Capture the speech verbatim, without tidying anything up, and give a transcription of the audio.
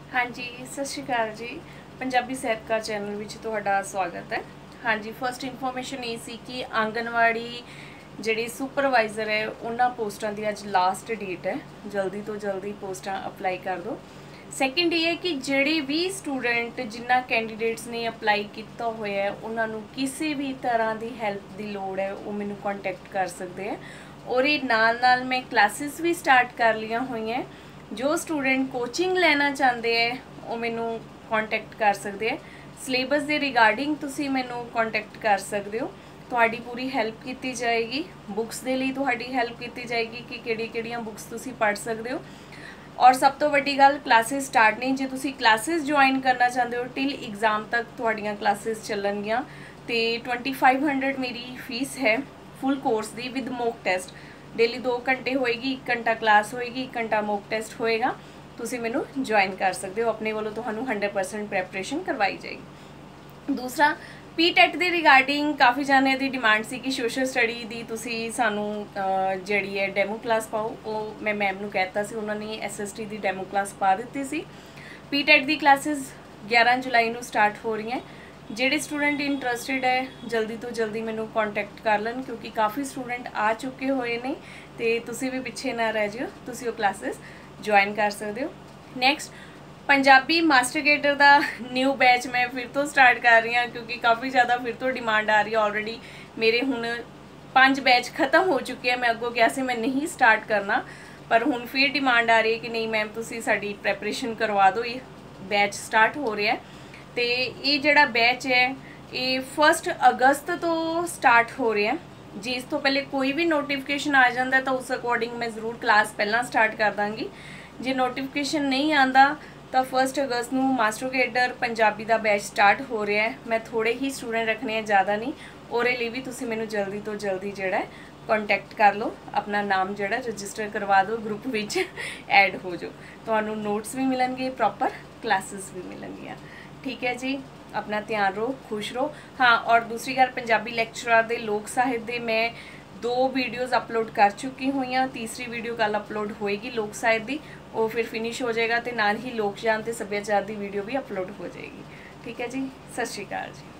हाँ जी, सत श्री अकाल जी। पंजाबी साहित्यकार चैनल विच तुहाडा स्वागत है। हाँ जी, फर्स्ट इन्फॉर्मेशन ये सी कि आंगनवाड़ी जिहड़ी सुपरवाइजर है उन्हां पोस्टां दी अज लास्ट डेट है, जल्दी तो जल्दी पोस्टां अप्लाई कर दो। सैकेंड ये है कि जिहड़े भी स्टूडेंट जिन्ना कैंडीडेट्स ने अप्लाई किया होया है उन्हां नूं किसी भी तरह की हैल्प की लोड़ है वो मैनूं कॉन्टैक्ट कर सकते हैं। और ये नाल नाल मैं क्लासिस भी स्टार्ट कर लिया हुई हैं। जो स्टूडेंट कोचिंग लेना चाहते हैं वो मैनू कॉन्टैक्ट कर सकते हैं। सिलेबस के रिगार्डिंग तुसी मैनू कॉन्टैक्ट कर सकते हो, तुहाडी पूरी हैल्प की जाएगी। बुक्स के लिए तुहाडी हैल्प की जाएगी कि किहड़ी किहड़ियां बुक्स तुसी पढ़ सकते हो। और सब तो वड्डी गल क्लासिस स्टार्ट नहीं, जो तुसी क्लासिस ज्वाइन करना चाहते हो टिल एग्जाम तक तुहाड़ियां क्लासिस चलणगियां। तो ट्वेंटी फाइव हंड्रड मेरी फीस है फुल कोर्स की विद मॉक टेस्ट। डेली दो घंटे होएगी, एक घंटा क्लास होएगी, एक घंटा मॉक टेस्ट होएगा। तुसी मैनू ज्वाइन कर सकते हो, अपने वालों तुहानू हंड्रेड परसेंट प्रैपरेशन करवाई जाएगी। दूसरा पी टैट के रिगार्डिंग काफ़ी जाने की डिमांड सी कि सोशल स्टडी की तुसी सानू जिहड़ी है डैमो क्लास पाओ। वो मैं मैम नू कहता सी, उन्होंने एस एस टी की डैमो क्लास पा दी सी। पी टैट की क्लासिस ग्यारह जुलाई नू स्टार्ट हो रही हैं। ਜਿਹੜੇ स्टूडेंट इंटरस्टिड है जल्दी तो जल्दी मैनू कॉन्टैक्ट कर लन, क्योंकि काफ़ी स्टूडेंट आ चुके हुए ने तो तुसी भी पिछे ना रह जाओ, तुसी वो क्लासेस ज्वाइन कर सकते हो। नैक्सट पंजाबी मास्टर गेटर का न्यू बैच मैं फिर तो स्टार्ट कर रही हूँ, क्योंकि काफ़ी ज़्यादा फिर तो डिमांड आ रही है। ऑलरेडी मेरे हुण पाँच बैच खत्म हो चुके हैं। मैं अगों क्या से मैं नहीं स्टार्ट करना, पर हुण फिर डिमांड आ रही है कि नहीं मैम तुसी साडी प्रैपरेशन करवा दो, ये बैच स्टार्ट हो रहा है। तो ये जड़ा बैच है ये फर्स्ट अगस्त तो स्टार्ट हो रहा है। जी इस तो पहले कोई भी नोटिफिकेशन आ जाता है तो उस अकॉर्डिंग मैं ज़रूर क्लास पहला स्टार्ट कर दाँगी। जे नोटिफिकेशन नहीं आता तो फर्स्ट अगस्त को मास्टर गेटर पंजाबी का बैच स्टार्ट हो रहा है। मैं थोड़े ही स्टूडेंट रखने हैं, ज़्यादा नहीं। और ये भी तुसी मैनू जल्दी तो जल्दी जोड़ा है कॉन्टैक्ट कर लो, अपना नाम जोड़ा रजिस्टर करवा दो, ग्रुप विच ऐड हो जाओ। तो नोट्स भी मिलनगे, प्रॉपर क्लासेस भी मिलनगियाँ। ठीक है जी, अपना ध्यान रहो, खुश रहो। हाँ और दूसरी गल पंजाबी लैक्चरर दे लोक साहित्य दे मैं दो वीडियोज़ अपलोड कर चुकी हुई हाँ। तीसरी वीडियो कल अपलोड होएगी लोक साहित्य की, वो फिर फिनिश हो जाएगा। तो नाल ही लोक ज्ञान ते सभ्याचार की वीडियो भी अपलोड हो जाएगी। ठीक है जी, सत श्री अकाल जी।